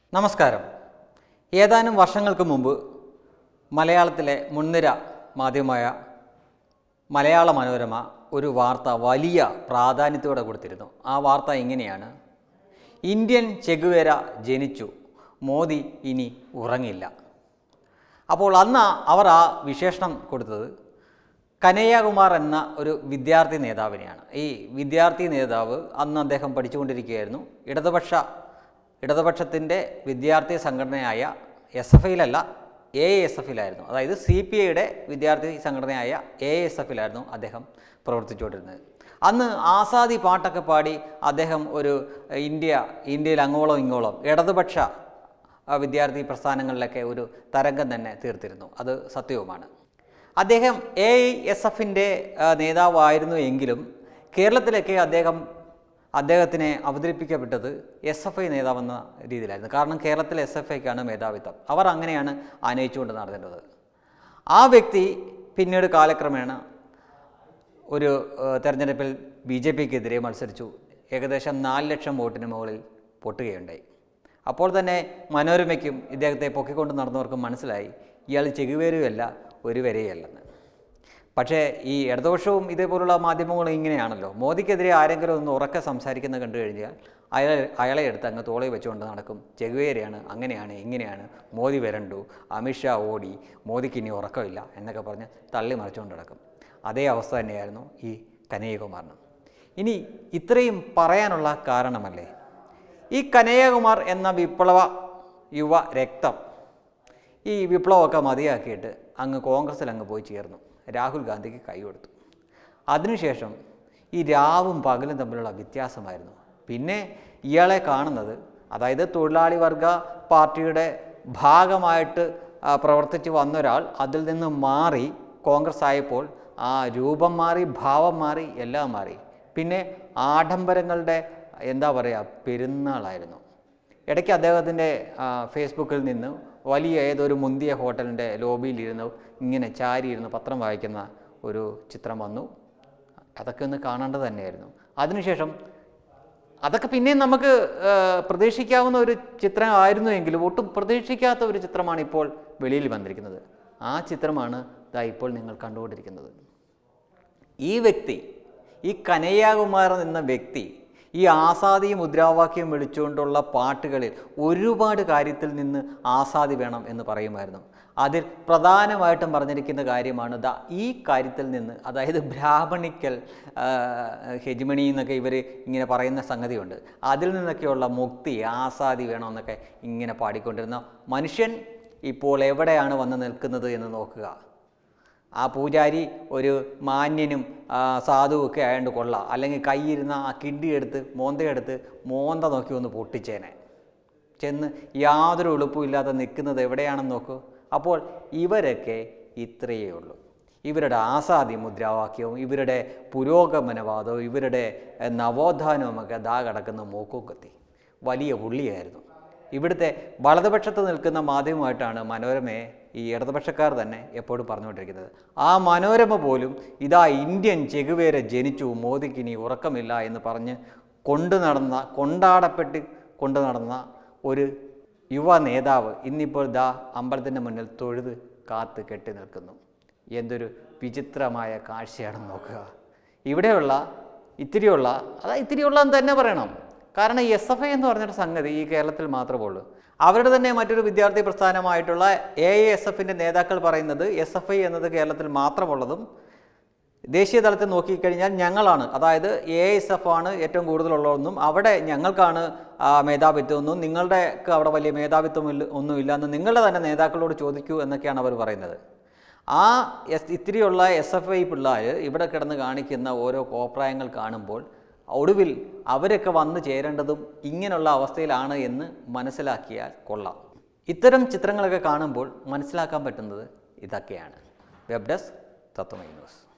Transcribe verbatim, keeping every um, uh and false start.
നമസ്കാരം. ഏതാനും വർഷങ്ങൾക്ക് മുമ്പ് മലയാളത്തിലെ മുൻനിര മാധ്യമമായ മലയാള മനോരമ ഒരു വാർത്ത വലിയ പ്രാധാന്യത്തോടെ കൊടുത്തിരുന്നു. ആ വാർത്ത ഇങ്ങനെയാണ്: ഇന്ത്യൻ ചെഗുവേര ജനിച്ചു, മോദി ഇനി ഉറങ്ങില്ല. അപ്പോൾ അന്ന് അവർ ആ വിശേഷണം കൊടുത്തത് കനയ്യ കുമാർ എന്ന ഒരു വിദ്യാർത്ഥി നേതാവിനെയാണ്. ഈ വിദ്യാർത്ഥി നേതാവ് അന്ന് അദ്ദേഹം പഠിച്ചുകൊണ്ടിരിക്കുകയായിരുന്നു. ഇടതുപക്ഷ ഇടതുപക്ഷത്തിൻ്റെ വിദ്യാർത്ഥി സംഘടനയായ എസ് എഫ് ഐയിലല്ല, എ എസ് എഫിലായിരുന്നു. അതായത് സി പി ഐയുടെ വിദ്യാർത്ഥി സംഘടനയായ എ എസ് എഫിലായിരുന്നു അദ്ദേഹം പ്രവർത്തിച്ചുകൊണ്ടിരുന്നത്. അന്ന് ആസാദി പാട്ടൊക്കെ പാടി അദ്ദേഹം ഒരു ഇന്ത്യ ഇന്ത്യയിൽ അങ്ങോളം ഇങ്ങോളം ഇടതുപക്ഷ വിദ്യാർത്ഥി പ്രസ്ഥാനങ്ങളിലൊക്കെ ഒരു തരംഗം തന്നെ തീർത്തിരുന്നു. അത് സത്യവുമാണ്. അദ്ദേഹം എ എസ് എഫിൻ്റെ നേതാവായിരുന്നു എങ്കിലും കേരളത്തിലൊക്കെ അദ്ദേഹം അദ്ദേഹത്തിനെ അവതരിപ്പിക്കപ്പെട്ടത് എസ് എഫ് ഐ നേതാവെന്ന രീതിയിലായിരുന്നു. കാരണം കേരളത്തിലെ എസ് എഫ് ഐക്കാണ് മേധാവിത്വം. അവർ അങ്ങനെയാണ് ആനയിച്ചുകൊണ്ട് നടത്തേണ്ടത്. ആ വ്യക്തി പിന്നീട് കാലക്രമേണ ഒരു തെരഞ്ഞെടുപ്പിൽ ബി ജെ പിക്കെതിരെ മത്സരിച്ചു. ഏകദേശം നാല് ലക്ഷം വോട്ടിന് മുകളിൽ പൊട്ടുകയുണ്ടായി. അപ്പോൾ തന്നെ മനോരമയ്ക്കും ഇദ്ദേഹത്തെ പൊക്കിക്കൊണ്ട് നടന്നവർക്കും മനസ്സിലായി ഇയാൾ ചെകുവേരുകയല്ല, ഒരു വരെയല്ലെന്ന്. പക്ഷേ ഈ ഇടതുപക്ഷവും ഇതേപോലുള്ള മാധ്യമങ്ങളും ഇങ്ങനെയാണല്ലോ. മോദിക്കെതിരെ ആരെങ്കിലും ഒന്ന് ഉറക്കെ സംസാരിക്കുന്ന കണ്ടു കഴിഞ്ഞാൽ അയാളെ അയാളെ എടുത്ത് അങ്ങ് തോളെ വെച്ചുകൊണ്ട് നടക്കും. ചെകുവേരയാണ്, അങ്ങനെയാണ്, ഇങ്ങനെയാണ്, മോദി വരണ്ടു, അമിത്ഷാ ഓടി, മോദിക്ക് ഇനി ഉറക്കമില്ല എന്നൊക്കെ പറഞ്ഞ് തള്ളി മറിച്ചുകൊണ്ട് നടക്കും. അതേ അവസ്ഥ തന്നെയായിരുന്നു ഈ കനയ്യ കുമാറിന്. ഇനി ഇത്രയും പറയാനുള്ള കാരണമല്ലേ, ഈ കനയ്യ കുമാർ എന്ന വിപ്ലവ യുവ രക്തം ഈ വിപ്ലവമൊക്കെ മതിയാക്കിയിട്ട് അങ്ങ് കോൺഗ്രസ്സിൽ അങ്ങ് പോയി ചേർന്നു. രാഹുൽ ഗാന്ധിക്ക് കൈ കൊടുത്തു. അതിനുശേഷം ഈ രാവും പകലും തമ്മിലുള്ള വ്യത്യാസമായിരുന്നു. പിന്നെ ഇയാളെ കാണുന്നത്, അതായത് തൊഴിലാളി വർഗ പാർട്ടിയുടെ ഭാഗമായിട്ട് പ്രവർത്തിച്ച് വന്നൊരാൾ അതിൽ നിന്ന് മാറി കോൺഗ്രസ് ആയപ്പോൾ ആ രൂപം മാറി, ഭാവം മാറി, എല്ലാം മാറി. പിന്നെ ആഡംബരങ്ങളുടെ എന്താ പറയുക പെരുന്നാളായിരുന്നു. ഇടയ്ക്ക് അദ്ദേഹത്തിൻ്റെ ഫേസ്ബുക്കിൽ നിന്ന് വലിയ ഏതൊരു മുന്തിയ ഹോട്ടലിൻ്റെ ലോബിയിലിരുന്ന് ഇങ്ങനെ ചാരിയിരുന്ന് പത്രം വായിക്കുന്ന ഒരു ചിത്രം വന്നു. അതൊക്കെ ഒന്ന് കാണേണ്ടത് തന്നെയായിരുന്നു. അതിനുശേഷം അതൊക്കെ പിന്നെയും നമുക്ക് പ്രതീക്ഷിക്കാവുന്ന ഒരു ചിത്രം ആയിരുന്നു എങ്കിലും ഒട്ടും പ്രതീക്ഷിക്കാത്ത ഒരു ചിത്രമാണ് ഇപ്പോൾ വെളിയിൽ വന്നിരിക്കുന്നത്. ആ ചിത്രമാണ് ദാ ഇപ്പോൾ നിങ്ങൾ കണ്ടുകൊണ്ടിരിക്കുന്നത്. ഈ വ്യക്തി, ഈ കനയ്യ കുമാർ എന്ന വ്യക്തി ഈ ആസാദി മുദ്രാവാക്യം വിളിച്ചുകൊണ്ടുള്ള പാട്ടുകളിൽ ഒരുപാട് കാര്യത്തിൽ നിന്ന് ആസാദി വേണം എന്ന് പറയുമായിരുന്നു. അതിൽ പ്രധാനമായിട്ടും പറഞ്ഞിരിക്കുന്ന കാര്യമാണ് ദാ ഈ കാര്യത്തിൽ നിന്ന്, അതായത് ബ്രാഹ്മണിക്കൽ ഹെജിമണി എന്നൊക്കെ ഇവർ ഇങ്ങനെ പറയുന്ന സംഗതിയുണ്ട്. അതിൽ നിന്നൊക്കെയുള്ള മുക്തി, ആസാദി വേണമെന്നൊക്കെ ഇങ്ങനെ പാടിക്കൊണ്ടിരുന്ന മനുഷ്യൻ ഇപ്പോൾ എവിടെയാണ് വന്ന് നിൽക്കുന്നത് എന്ന് നോക്കുക. ആ പൂജാരി ഒരു മാന്യനും സാധുവൊക്കെ ആയതുകൊണ്ട് കൊള്ളാം, അല്ലെങ്കിൽ കൈയിരുന്ന ആ കിഡ്ഡിയെടുത്ത് മോന്തയെടുത്ത് മോന്ത നോക്കി ഒന്ന് പൊട്ടിച്ചേനെ. ചെന്ന് യാതൊരു എളുപ്പമില്ലാതെ നിൽക്കുന്നത് എവിടെയാണെന്ന് നോക്കൂ. അപ്പോൾ ഇവരൊക്കെ ഇത്രയേ ഉള്ളൂ. ഇവരുടെ ആസാദി മുദ്രാവാക്യവും ഇവരുടെ പുരോഗമനവാദവും ഇവരുടെ നവോത്ഥാനവുമൊക്കെ ദാ കിടക്കുന്ന മൂക്കും കത്തി വലിയ പുള്ളിയായിരുന്നു. ഇവിടുത്തെ വലതുപക്ഷത്ത് നിൽക്കുന്ന മാധ്യമമായിട്ടാണ് മനോരമയെ ഈ ഇടതുപക്ഷക്കാർ തന്നെ എപ്പോഴും പറഞ്ഞുകൊണ്ടിരിക്കുന്നത്. ആ മനോരമ പോലും ഇതാ ഇന്ത്യൻ ചെകുവേര ജനിച്ചു, മോദിക്ക് ഇനി ഉറക്കമില്ല എന്ന് പറഞ്ഞ് കൊണ്ടു നടന്ന കൊണ്ടാടപ്പെട്ട് കൊണ്ടു നടന്ന ഒരു യുവ നേതാവ് ഇന്നിപ്പോൾ ദാ അമ്പലത്തിൻ്റെ മുന്നിൽ തൊഴുത് കാത്ത് കെട്ടി നിൽക്കുന്നു. എന്തൊരു വിചിത്രമായ കാഴ്ചയാണെന്ന് നോക്കുക. ഇവിടെയുള്ള ഇത്തിരിയുള്ള അതാ ഇത്തിരിയുള്ള എന്ന് തന്നെ പറയണം. കാരണം എസ് എഫ് ഐ എന്ന് പറഞ്ഞൊരു സംഗതി ഈ കേരളത്തിൽ മാത്രമേ ഉള്ളൂ. അവരുടെ തന്നെ മറ്റൊരു വിദ്യാർത്ഥി പ്രസ്ഥാനമായിട്ടുള്ള എ എസ് എഫിൻ്റെ നേതാക്കൾ പറയുന്നത് എസ് എഫ് ഐ എന്നത് കേരളത്തിൽ മാത്രമുള്ളതും ദേശീയ തലത്തിൽ നോക്കിക്കഴിഞ്ഞാൽ ഞങ്ങളാണ്, അതായത് എ എസ് എഫ് ആണ് ഏറ്റവും കൂടുതലുള്ളതെന്നും അവിടെ ഞങ്ങൾക്കാണ് മേധാവിത്വമെന്നും നിങ്ങളുടെക്ക് അവിടെ വലിയ മേധാവിത്വം ഒന്നുമില്ല എന്ന് നിങ്ങളുടെ തന്നെ നേതാക്കളോട് ചോദിക്കൂ എന്നൊക്കെയാണ് അവർ പറയുന്നത്. ആ എസ് ഇത്തിരിയുള്ള എസ് എഫ് ഐ പിള്ളേർ ഇവിടെ കിടന്ന് കാണിക്കുന്ന ഓരോ കോപ്രായങ്ങൾ കാണുമ്പോൾ ഒടുവിൽ അവരൊക്കെ വന്നു ചേരേണ്ടതും ഇങ്ങനെയുള്ള അവസ്ഥയിലാണ് എന്ന് മനസ്സിലാക്കിയാൽ കൊള്ളാം. ഇത്തരം ചിത്രങ്ങളൊക്കെ കാണുമ്പോൾ മനസ്സിലാക്കാൻ പറ്റുന്നത് ഇതൊക്കെയാണ്. Web desk Tatwamayi news.